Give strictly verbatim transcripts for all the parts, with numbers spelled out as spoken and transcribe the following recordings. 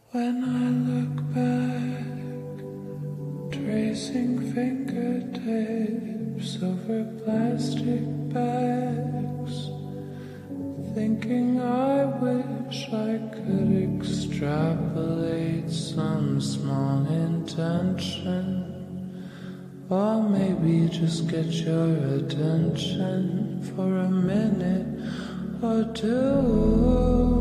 When I look back, tracing fingertips over plastic bags, thinking I wish I could extrapolate some small intention, or maybe just get your attention for a minute or two.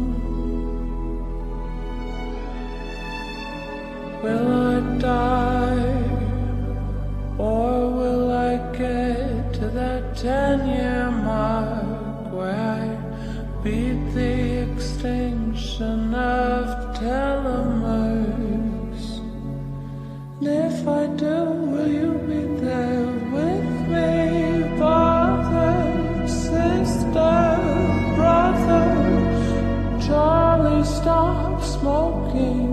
Will I die, or will I get to that ten-year mark where I beat the extinction of telomeres? And if I do, will you be there with me, father, sister, brother? Charlie, stop smoking.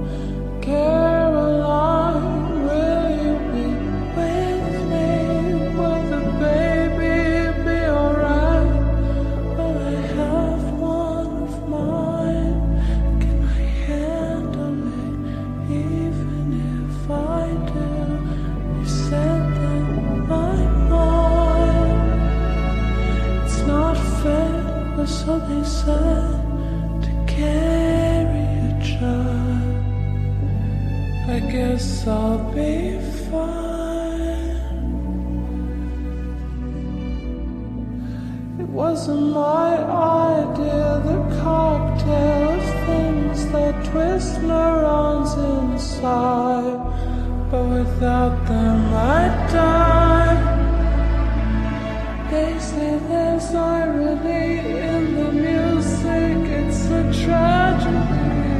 Caroline, will you be with me? Will the baby be alright? Will I have one of mine? Can I handle it? Even if I do, you said that I'm mine. It's not fair, but so they said, to carry a child. I guess I'll be fine. It wasn't my idea, the cocktail of things that twist neurons inside, but without them I'd die. They say there's irony in the music, it's a tragedy.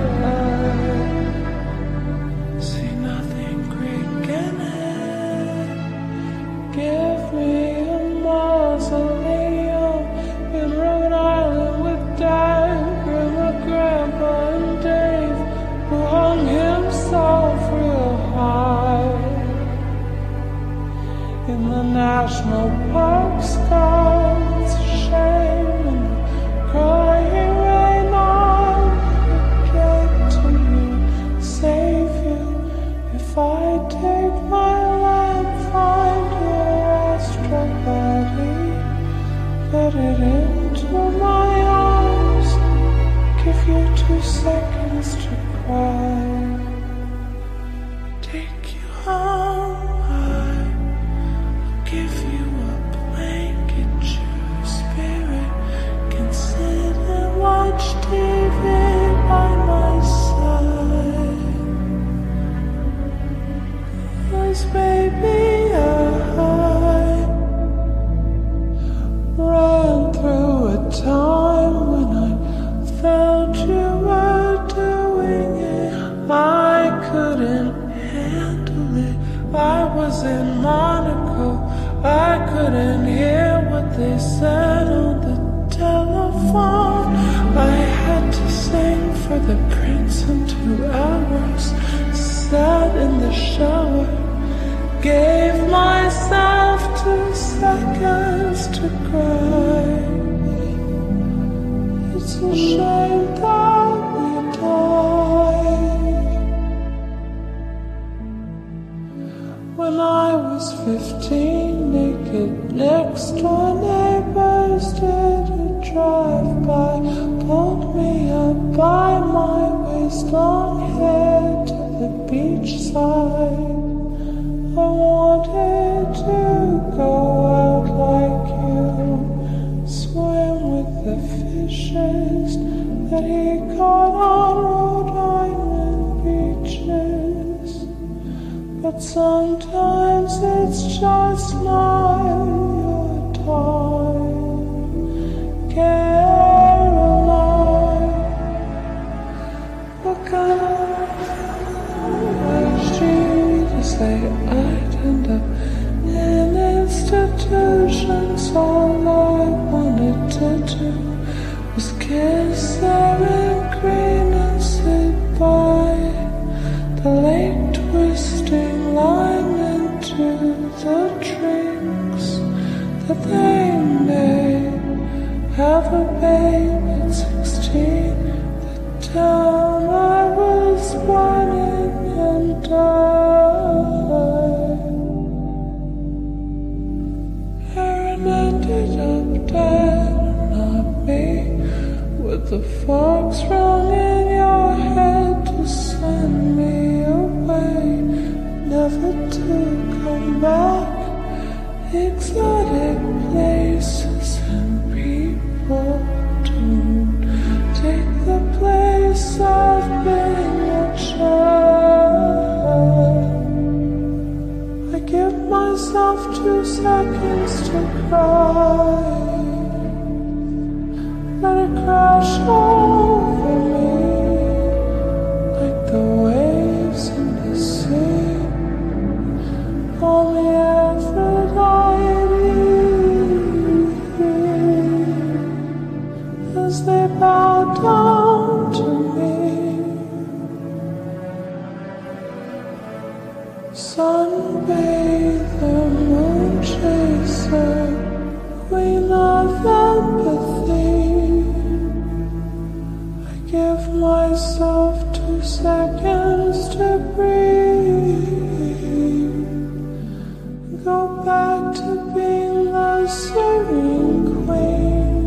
Give me a mausoleum in Rhode Island with Dad, Grandma, Grandpa, and Dave, who hung himself real high in the national park sky. It's a shame and the crying rain on get to you, save you. If I take my lamp, find body, put it into my arms, give you two seconds to cry, take you home, I'll give you a blanket, your spirit can sit and watch T V by my side, 'cause baby I ran through a time when I felt you were doing it. I couldn't handle it. I was in Monaco. I couldn't hear what they said on the telephone. I had to sing for the prince in two hours. Sat in the shower, gave myself two seconds to cry. It's a shame that we died. When I was fifteen, naked next door neighbors did a drive-by, pulled me up by my waist, long hair to the beachside. I wanted to go out like you, swim with the fishes that he caught on Rhode Island beaches. But sometimes it's just not your time, Caroline. What kind of she to say I'd end up in institutions? All I wanted to do was kiss Erin Green and sit by the lake, twisting lime into the drinks that they made. Have a baby at sixteen, the town I was But the fog's wrong in your head to send me away, never to come back. Exotic places and people don't take the place of being a child. I give myself two seconds to cry. Let it crash over me like the waves in the sea. Call me Aphrodite as they bow down to me. Sunbathe the moon chaser, queen of empathy. Give myself two seconds to breathe. Go back to being the serene queen.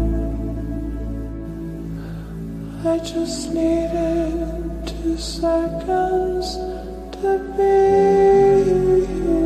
I just needed two seconds to be.